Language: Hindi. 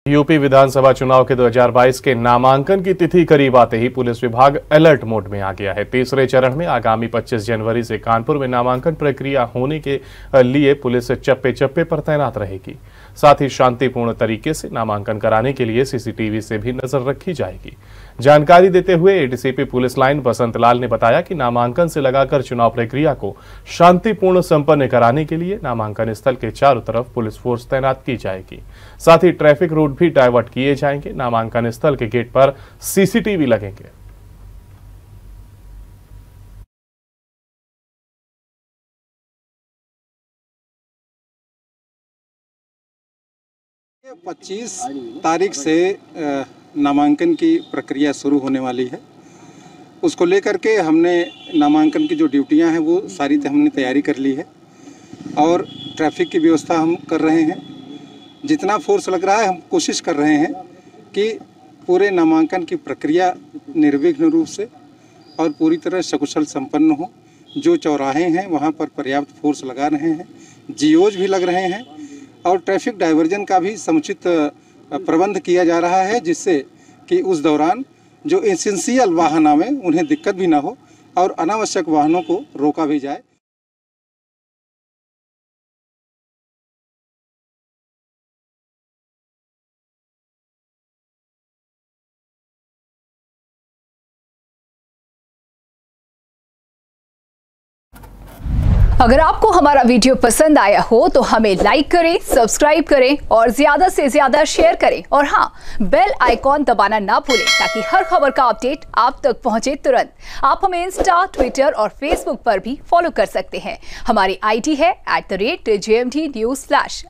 यूपी विधानसभा चुनाव के 2022 के नामांकन की तिथि करीब आते ही पुलिस विभाग अलर्ट मोड में आ गया है। तीसरे चरण में आगामी 25 जनवरी से कानपुर में नामांकन प्रक्रिया होने के लिए पुलिस चप्पे चप्पे पर तैनात रहेगी। साथ ही शांतिपूर्ण तरीके से नामांकन कराने के लिए सीसीटीवी से भी नजर रखी जाएगी। जानकारी देते हुए ADCP police line Basant Lal ने बताया कि नामांकन से लगाकर चुनाव प्रक्रिया को शांतिपूर्ण संपन्न कराने के लिए नामांकन स्थल के चारों तरफ पुलिस फोर्स तैनात की जाएगी। साथ ही ट्रैफिक रूट भी डाइवर्ट किए जाएंगे। नामांकन स्थल के गेट पर सीसीटीवी लगेंगे। 25 तारीख से नामांकन की प्रक्रिया शुरू होने वाली है। उसको लेकर के हमने नामांकन की जो ड्यूटियां हैं वो सारी हमने तैयारी कर ली है और ट्रैफिक की व्यवस्था हम कर रहे हैं। जितना फोर्स लग रहा है हम कोशिश कर रहे हैं कि पूरे नामांकन की प्रक्रिया निर्विघ्न रूप से और पूरी तरह सकुशल संपन्न हो। जो चौराहे हैं वहाँ पर पर्याप्त फोर्स लगा रहे हैं, जीओज भी लग रहे हैं और ट्रैफिक डाइवर्जन का भी समुचित प्रबंध किया जा रहा है, जिससे कि उस दौरान जो एसेंशियल वाहन आवे उन्हें दिक्कत भी ना हो और अनावश्यक वाहनों को रोका भी जाए। अगर आपको हमारा वीडियो पसंद आया हो तो हमें लाइक करें, सब्सक्राइब करें और ज्यादा से ज्यादा शेयर करें और हाँ, बेल आइकॉन दबाना ना भूलें ताकि हर खबर का अपडेट आप तक पहुंचे तुरंत। आप हमें इंस्टा, ट्विटर और फेसबुक पर भी फॉलो कर सकते हैं। हमारी आईडी है @JMT News Flash।